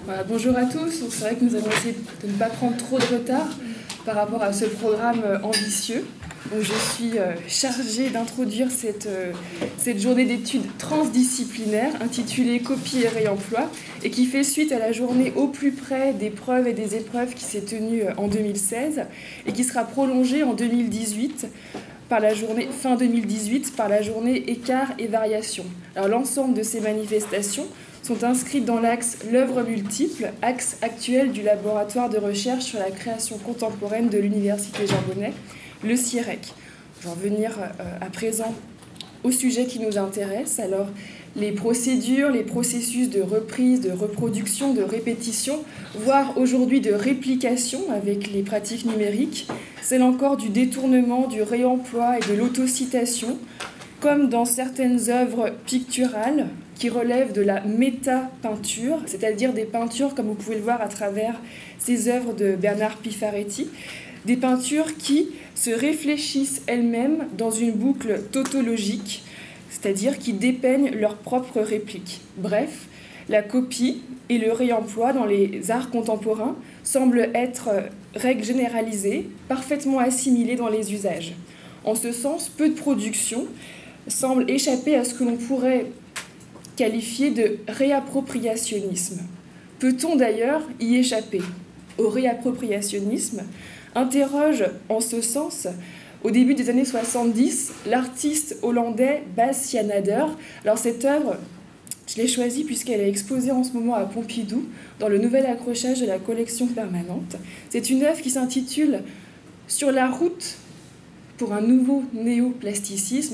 Voilà, bonjour à tous. C'est vrai que nous allons essayer de ne pas prendre trop de retard par rapport à ce programme ambitieux. Donc, je suis chargée d'introduire cette journée d'études transdisciplinaires intitulée Copie et réemploi et qui fait suite à la journée au plus près des preuves et des épreuves qui s'est tenue en 2016 et qui sera prolongée en 2018 par la journée fin 2018 par la journée écart et variation. Alors l'ensemble de ces manifestations sont inscrites dans l'axe l'œuvre multiple, axe actuel du laboratoire de recherche sur la création contemporaine de l'Université Jean Monnet, le CIREC. Je vais en venir à présent au sujet qui nous intéresse. Alors, les procédures, les processus de reprise, de reproduction, de répétition, voire aujourd'hui de réplication avec les pratiques numériques, celle encore du détournement, du réemploi et de l'autocitation, comme dans certaines œuvres picturales qui relèvent de la méta-peinture, c'est-à-dire des peintures, comme vous pouvez le voir à travers ces œuvres de Bernard Pifaretti, des peintures qui se réfléchissent elles-mêmes dans une boucle tautologique, c'est-à-dire qui dépeignent leur propre réplique. Bref, la copie et le réemploi dans les arts contemporains semblent être règles généralisées, parfaitement assimilées dans les usages. En ce sens, peu de productions semblent échapper à ce que l'on pourrait qualifié de réappropriationnisme. Peut-on d'ailleurs y échapper au réappropriationnisme? Interroge en ce sens, au début des années 70, l'artiste hollandais Bas Yanader. Alors cette œuvre, je l'ai choisie puisqu'elle est exposée en ce moment à Pompidou dans le nouvel accrochage de la collection permanente. C'est une œuvre qui s'intitule « Sur la route pour un nouveau néoplasticisme ».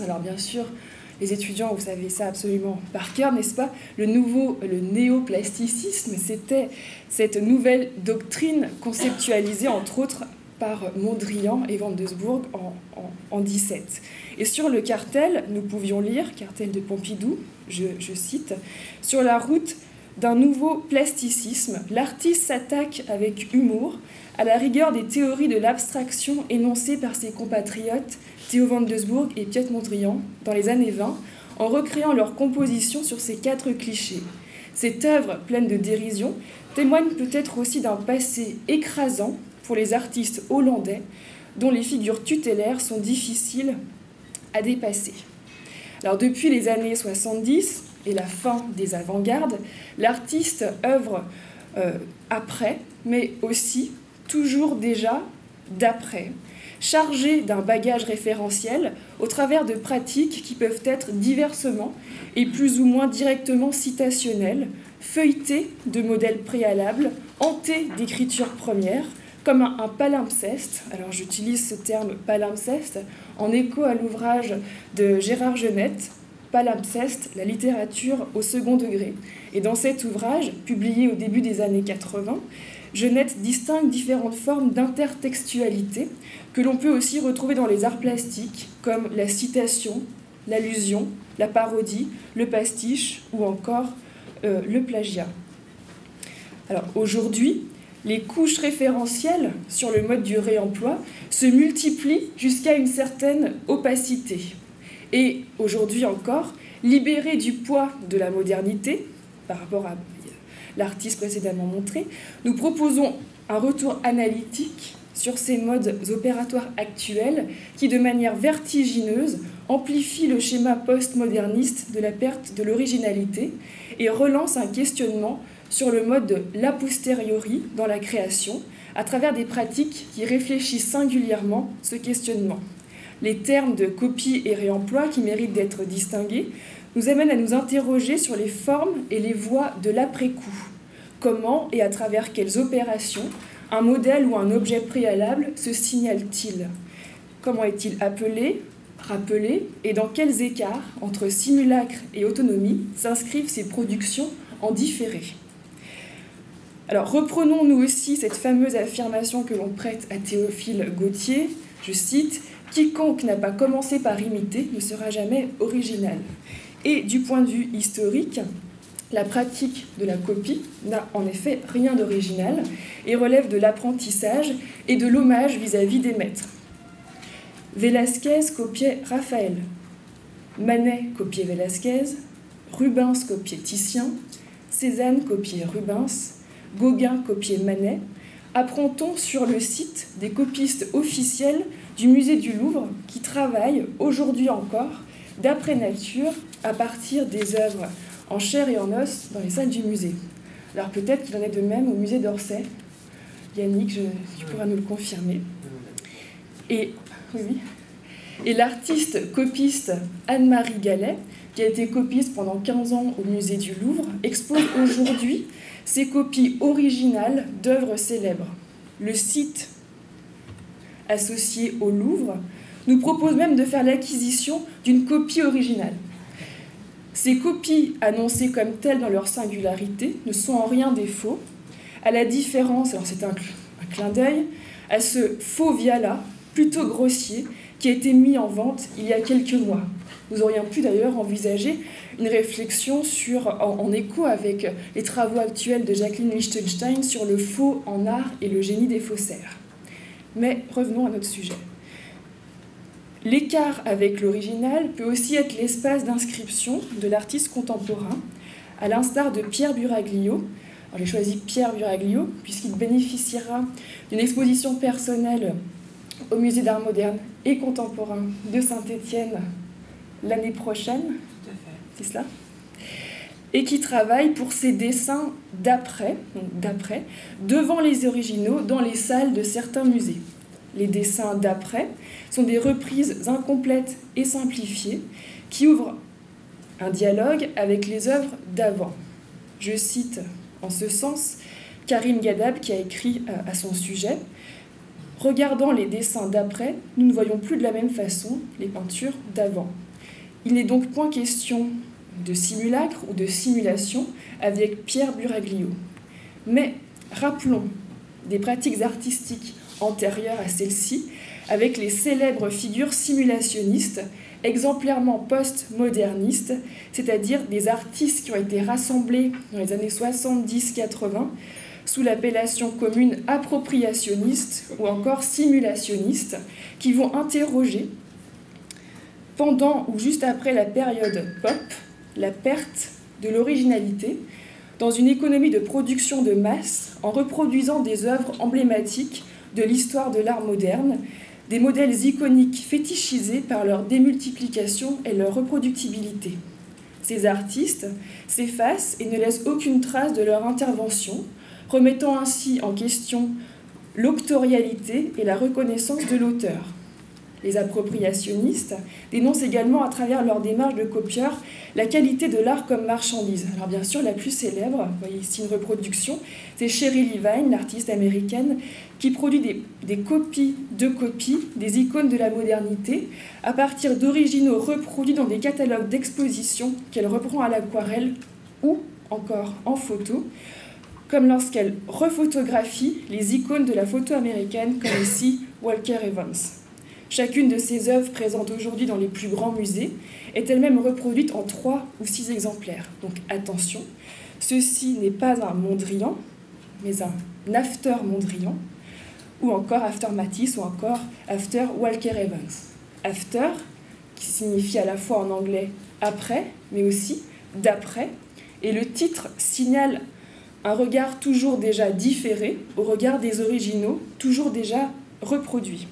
Alors bien sûr, les étudiants, vous savez ça absolument par cœur, n'est-ce pas? Le néoplasticisme, c'était cette nouvelle doctrine conceptualisée, entre autres, par Mondrian et Van Doesburg en 17. Et sur le cartel, nous pouvions lire, cartel de Pompidou, je cite, « Sur la route d'un nouveau plasticisme, l'artiste s'attaque avec humour à la rigueur des théories de l'abstraction énoncées par ses compatriotes Theo Van Doesburg et Piet Mondrian dans les années 20, en recréant leur composition sur ces 4 clichés. Cette œuvre pleine de dérision témoigne peut-être aussi d'un passé écrasant pour les artistes hollandais, dont les figures tutélaires sont difficiles à dépasser. Alors, depuis les années 70 et la fin des avant-gardes, l'artiste œuvre après, mais aussi toujours déjà d'après, chargé d'un bagage référentiel au travers de pratiques qui peuvent être diversement et plus ou moins directement citationnelles, feuilletées de modèles préalables, hantées d'écritures premières, comme un palimpseste. Alors j'utilise ce terme palimpseste en écho à l'ouvrage de Gérard Genette, Palimpseste, la littérature au second degré. Et dans cet ouvrage, publié au début des années 80, Genette distingue différentes formes d'intertextualité que l'on peut aussi retrouver dans les arts plastiques, comme la citation, l'allusion, la parodie, le pastiche ou encore le plagiat. Alors aujourd'hui, les couches référentielles sur le mode du réemploi se multiplient jusqu'à une certaine opacité. Et aujourd'hui encore, libérés du poids de la modernité, par rapport à l'artiste précédemment montré, nous proposons un retour analytique sur ces modes opératoires actuels qui, de manière vertigineuse, amplifient le schéma postmoderniste de la perte de l'originalité et relancent un questionnement sur le mode de l'a posteriori dans la création, à travers des pratiques qui réfléchissent singulièrement ce questionnement. Les termes de copie et réemploi, qui méritent d'être distingués, nous amènent à nous interroger sur les formes et les voies de l'après-coup. Comment et à travers quelles opérations un modèle ou un objet préalable se signale-t-il? Comment est-il appelé, rappelé, et dans quels écarts entre simulacre et autonomie s'inscrivent ces productions en différé? Alors reprenons nous aussi cette fameuse affirmation que l'on prête à Théophile Gautier, je cite, « Quiconque n'a pas commencé par imiter ne sera jamais original ». Et du point de vue historique, la pratique de la copie n'a en effet rien d'original et relève de l'apprentissage et de l'hommage vis-à-vis des maîtres. Velázquez copiait Raphaël, Manet copiait Velázquez, Rubens copiait Titien, Cézanne copiait Rubens, Gauguin copiait Manet, apprend-on sur le site des copistes officiels du musée du Louvre qui travaillent aujourd'hui encore d'après nature à partir des œuvres en chair et en os dans les salles du musée. Alors peut-être qu'il en est de même au musée d'Orsay. Yannick, tu pourras nous le confirmer. Et, oui. Et l'artiste copiste Anne-Marie Gallet, qui a été copiste pendant 15 ans au musée du Louvre, expose aujourd'hui ses copies originales d'œuvres célèbres. Le site associé au Louvre nous propose même de faire l'acquisition d'une copie originale. Ces copies, annoncées comme telles dans leur singularité, ne sont en rien des faux, à la différence, alors c'est un clin d'œil, à ce faux Viala, plutôt grossier, qui a été mis en vente il y a quelques mois. Nous aurions pu d'ailleurs envisager une réflexion en écho avec les travaux actuels de Jacqueline Lichtenstein sur le faux en art et le génie des faussaires. Mais revenons à notre sujet. L'écart avec l'original peut aussi être l'espace d'inscription de l'artiste contemporain, à l'instar de Pierre Buraglio. Alors, j'ai choisi Pierre Buraglio puisqu'il bénéficiera d'une exposition personnelle au Musée d'art moderne et contemporain de Saint-Étienne l'année prochaine. Tout à fait. C'est cela. Et qui travaille pour ses dessins d'après, devant les originaux dans les salles de certains musées. Les dessins d'après sont des reprises incomplètes et simplifiées qui ouvrent un dialogue avec les œuvres d'avant. Je cite en ce sens Karim Ghadab qui a écrit à son sujet « Regardant les dessins d'après, nous ne voyons plus de la même façon les peintures d'avant. Il n'est donc point question de simulacre ou de simulation avec Pierre Buraglio. Mais rappelons des pratiques artistiques antérieures à celle-ci, avec les célèbres figures simulationnistes, exemplairement post-modernistes, c'est-à-dire des artistes qui ont été rassemblés dans les années 70-80 sous l'appellation commune appropriationniste ou encore simulationniste, qui vont interroger, pendant ou juste après la période pop, la perte de l'originalité dans une économie de production de masse en reproduisant des œuvres emblématiques de l'histoire de l'art moderne, des modèles iconiques fétichisés par leur démultiplication et leur reproductibilité. Ces artistes s'effacent et ne laissent aucune trace de leur intervention, remettant ainsi en question l'auctorialité et la reconnaissance de l'auteur. Les appropriationnistes dénoncent également à travers leur démarche de copieurs la qualité de l'art comme marchandise. Alors bien sûr, la plus célèbre, vous voyez ici une reproduction, c'est Sherry Levine, l'artiste américaine, qui produit des copies de copies des icônes de la modernité à partir d'originaux reproduits dans des catalogues d'exposition qu'elle reprend à l'aquarelle ou encore en photo, comme lorsqu'elle rephotographie les icônes de la photo américaine, comme ici Walker Evans. Chacune de ces œuvres présentes aujourd'hui dans les plus grands musées est elle-même reproduite en 3 ou 6 exemplaires. Donc attention, ceci n'est pas un Mondrian, mais un after Mondrian, ou encore after Matisse, ou encore after Walker Evans. After, qui signifie à la fois en anglais après, mais aussi d'après, et le titre signale un regard toujours déjà différé au regard des originaux, toujours déjà reproduits.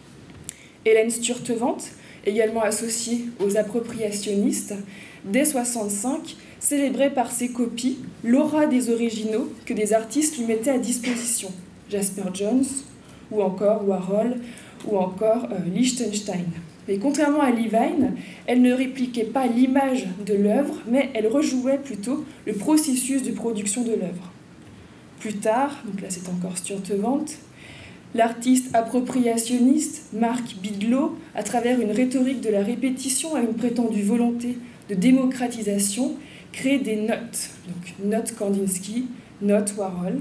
Hélène Sturtevant, également associée aux appropriationnistes, dès 1965, célébrait par ses copies l'aura des originaux que des artistes lui mettaient à disposition. Jasper Johns, ou encore Warhol, ou encore Lichtenstein. Mais contrairement à Levine, elle ne répliquait pas l'image de l'œuvre, mais elle rejouait plutôt le processus de production de l'œuvre. Plus tard, donc là c'est encore Sturtevant, l'artiste appropriationniste Marc Bidlow, à travers une rhétorique de la répétition à une prétendue volonté de démocratisation, crée des notes. Donc note Kandinsky, note Warhol.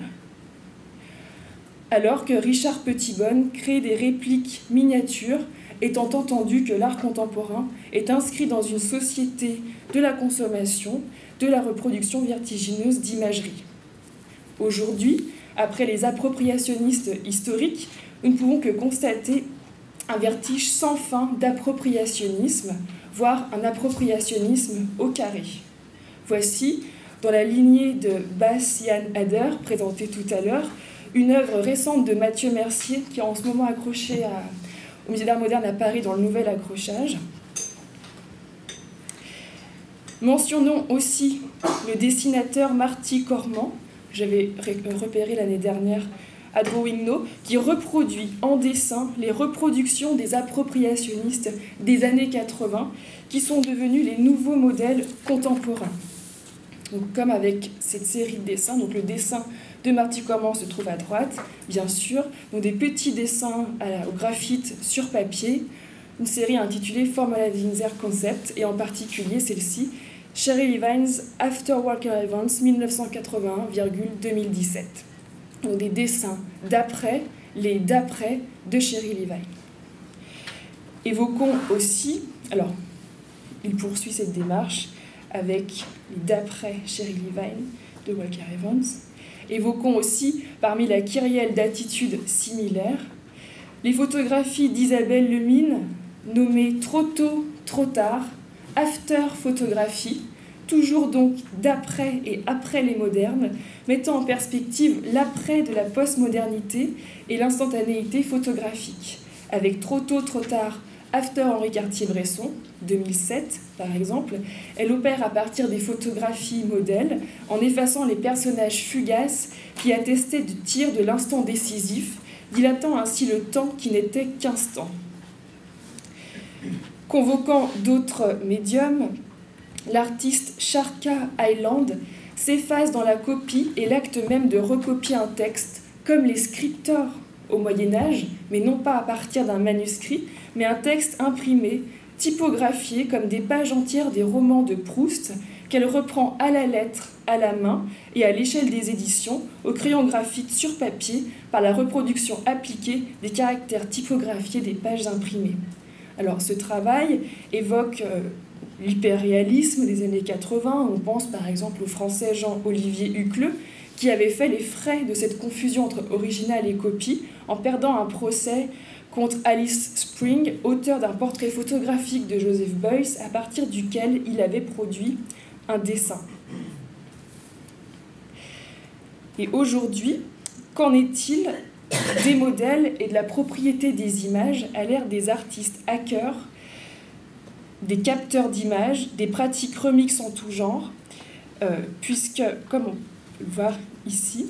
Alors que Richard Petitbonne crée des répliques miniatures, étant entendu que l'art contemporain est inscrit dans une société de la consommation, de la reproduction vertigineuse d'imagerie. Aujourd'hui, après les appropriationnistes historiques, nous ne pouvons que constater un vertige sans fin d'appropriationnisme, voire un appropriationnisme au carré. Voici dans la lignée de Bastian Hader, présentée tout à l'heure, une œuvre récente de Mathieu Mercier, qui est en ce moment accrochée au Musée d'Art moderne à Paris dans le nouvel accrochage. Mentionnons aussi le dessinateur Marty Corman, que j'avais repéré l'année dernière à Drawing No, qui reproduit en dessin les reproductions des appropriationnistes des années 80, qui sont devenus les nouveaux modèles contemporains. Donc, comme avec cette série de dessins, donc le dessin de Marty Corman se trouve à droite, bien sûr, donc des petits dessins au graphite sur papier, une série intitulée Formula Windsor Concept, et en particulier celle-ci, Sherry Levine's After Walker Events 1981,2017. Donc des dessins d'après, les d'après de Sherry Levine. Évoquons aussi, alors, il poursuit cette démarche avec les d'après Sherry Levine de Walker Evans. Évoquons aussi, parmi la kyrielle d'attitudes similaires, les photographies d'Isabelle Lemine, nommées Trop tôt, trop tard, After photographie, toujours donc d'après et après les modernes, mettant en perspective l'après de la postmodernité et l'instantanéité photographique. Avec Trop tôt, trop tard, After Henri Cartier-Bresson, 2007 par exemple, elle opère à partir des photographies modèles en effaçant les personnages fugaces qui attestaient du tir de l'instant décisif, dilatant ainsi le temps qui n'était qu'instant. Convoquant d'autres médiums, l'artiste Sharka Island s'efface dans la copie et l'acte même de recopier un texte, comme les scripteurs au Moyen-Âge, mais non pas à partir d'un manuscrit, mais un texte imprimé, typographié comme des pages entières des romans de Proust, qu'elle reprend à la lettre, à la main et à l'échelle des éditions, au crayon graphite sur papier, par la reproduction appliquée des caractères typographiés des pages imprimées. Alors, ce travail évoque l'hyperréalisme des années 80. On pense par exemple au français Jean-Olivier Hucleux, qui avait fait les frais de cette confusion entre original et copie, en perdant un procès contre Alice Spring, auteur d'un portrait photographique de Joseph Beuys, à partir duquel il avait produit un dessin. Et aujourd'hui, qu'en est-il des modèles et de la propriété des images à l'ère des artistes hackers, des capteurs d'images, des pratiques remix en tout genre, puisque, comme on peut le voir ici,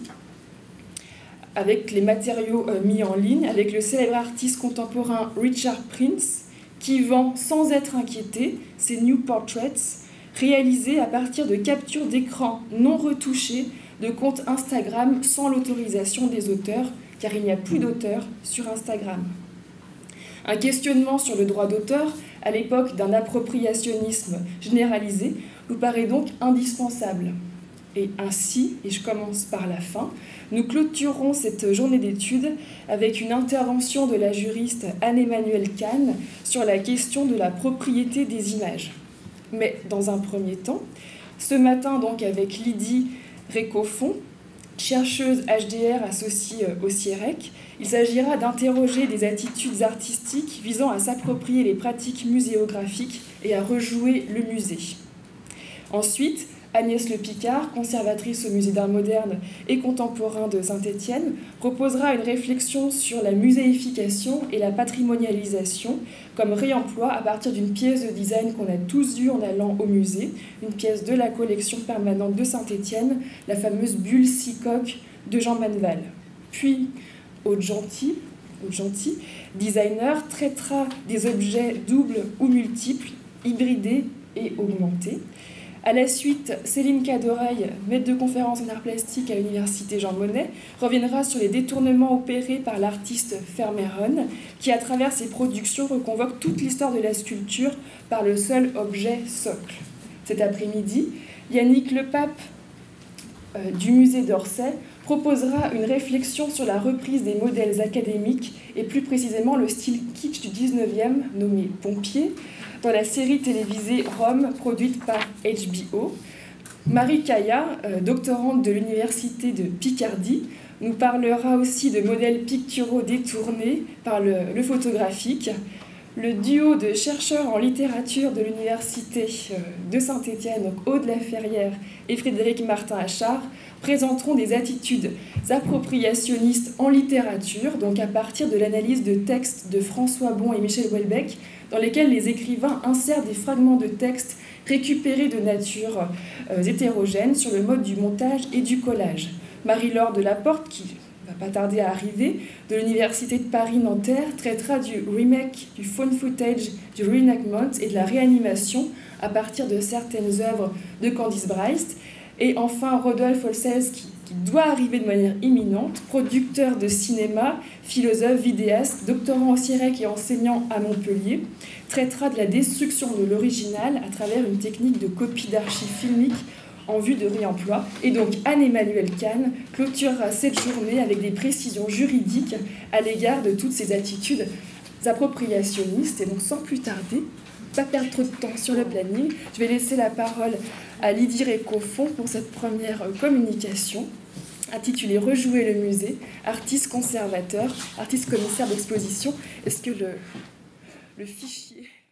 avec les matériaux mis en ligne, avec le célèbre artiste contemporain Richard Prince, qui vend sans être inquiété ses New Portraits, réalisés à partir de captures d'écran non retouchées de comptes Instagram sans l'autorisation des auteurs, car il n'y a plus d'auteurs sur Instagram. Un questionnement sur le droit d'auteur, à l'époque d'un appropriationnisme généralisé, nous paraît donc indispensable. Et ainsi, et je commence par la fin, nous clôturons cette journée d'études avec une intervention de la juriste Anne-Emmanuelle Kahn sur la question de la propriété des images. Mais dans un premier temps, ce matin donc avec Lydie Récoffon, chercheuse HDR associée au CIREC, il s'agira d'interroger des attitudes artistiques visant à s'approprier les pratiques muséographiques et à rejouer le musée. Ensuite, Agnès Le Picard, conservatrice au Musée d'Art moderne et contemporain de Saint-Étienne, proposera une réflexion sur la muséification et la patrimonialisation comme réemploi à partir d'une pièce de design qu'on a tous vue en allant au musée, une pièce de la collection permanente de Saint-Étienne, la fameuse bulle six-coques de Jean Manval. Puis, Aude Gentil, designer, traitera des objets doubles ou multiples, hybridés et augmentés. À la suite, Céline Cadoreil, maître de conférence en art plastique à l'Université Jean Monnet, reviendra sur les détournements opérés par l'artiste Vermeeren, qui, à travers ses productions, reconvoque toute l'histoire de la sculpture par le seul objet socle. Cet après-midi, Yannick Lepape, du musée d'Orsay, proposera une réflexion sur la reprise des modèles académiques et plus précisément le style kitsch du 19e, nommé Pompier, dans la série télévisée Rome, produite par HBO. Marie Caillat, doctorante de l'Université de Picardie, nous parlera aussi de modèles picturaux détournés par le photographique. Le duo de chercheurs en littérature de l'Université de Saint-Étienne, donc Aude Laferrière et Frédéric Martin-Achard, présenteront des attitudes appropriationnistes en littérature, donc à partir de l'analyse de textes de François Bon et Michel Houellebecq, dans lesquels les écrivains insèrent des fragments de textes récupérés de nature hétérogène sur le mode du montage et du collage. Marie-Laure Delaporte, qui va pas tarder à arriver, de l'Université de Paris-Nanterre, traitera du remake, du found footage, du reenactment et de la réanimation à partir de certaines œuvres de Candice Bryce. Et enfin, Rodolphe Holsels, qui doit arriver de manière imminente, producteur de cinéma, philosophe, vidéaste, doctorant au CIREC et enseignant à Montpellier, traitera de la destruction de l'original à travers une technique de copie d'archives filmiques en vue de réemploi. Et donc Anne-Emmanuelle Cannes clôturera cette journée avec des précisions juridiques à l'égard de toutes ces attitudes appropriationnistes. Et donc sans plus tarder, pas perdre trop de temps sur le planning, je vais laisser la parole à Lydie Récoffon pour cette première communication intitulée « Rejouer le musée, artiste conservateur, artiste commissaire d'exposition ». Est-ce que le fichier...